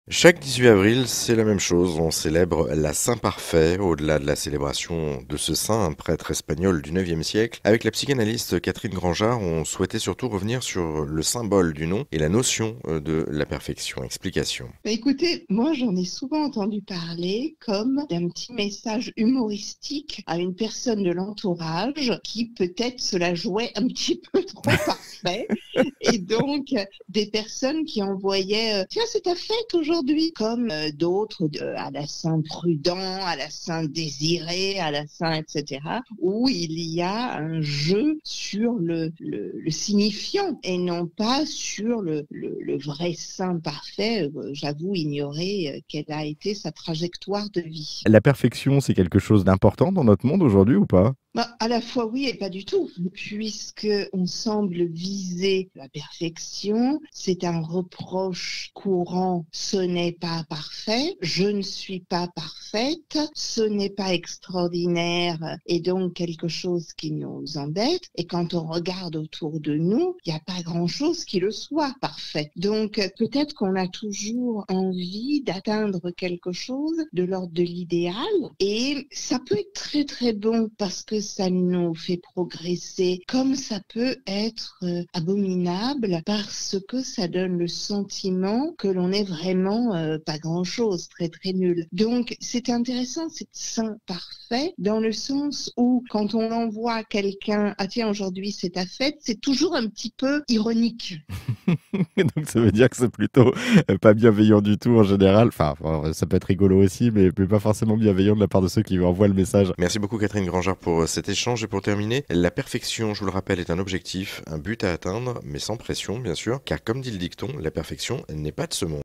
Chaque 18 avril, c'est la même chose, on célèbre la Saint-Parfait, au-delà de la célébration de ce saint, un prêtre espagnol du 9e siècle. Avec la psychanalyste Catherine Grangeard, on souhaitait surtout revenir sur le symbole du nom et la notion de la perfection. Explication. Écoutez, moi j'en ai souvent entendu parler comme d'un petit message humoristique à une personne de l'entourage qui peut-être se la jouait un petit peu trop parfait. Et donc des personnes qui envoyaient tiens, c'est ta fête aujourd'hui, comme d'autres à la Saint-Prudent, à la Saint-Désiré, à la Saint, etc., où il y a un jeu sur le signifiant et non pas sur le vrai saint parfait. J'avoue ignorer quelle a été sa trajectoire de vie. La perfection, c'est quelque chose d'important dans notre monde aujourd'hui ou pas? À la fois oui et pas du tout, puisque on semble viser la perfection. C'est un reproche courant. Ce n'est pas parfait, je ne suis pas parfaite, ce n'est pas extraordinaire et donc quelque chose qui nous embête. Et quand on regarde autour de nous, il n'y a pas grand-chose qui le soit parfait. Donc peut-être qu'on a toujours envie d'atteindre quelque chose de l'ordre de l'idéal et ça peut être très très bon parce que ça nous fait progresser, comme ça peut être abominable parce que ça donne le sentiment que l'on est vraiment pas grand-chose, très très nul. Donc c'est intéressant, c'est saint parfait dans le sens où quand on envoie quelqu'un ah tiens aujourd'hui c'est ta fête, c'est toujours un petit peu ironique. Donc ça veut dire que c'est plutôt pas bienveillant du tout en général. Enfin, ça peut être rigolo aussi, mais pas forcément bienveillant de la part de ceux qui lui envoient le message. Merci beaucoup Catherine Grangeard pour cet échange. Et pour terminer, la perfection, je vous le rappelle, est un objectif, un but à atteindre, mais sans pression bien sûr, car comme dit le dicton, la perfection n'est pas de ce monde.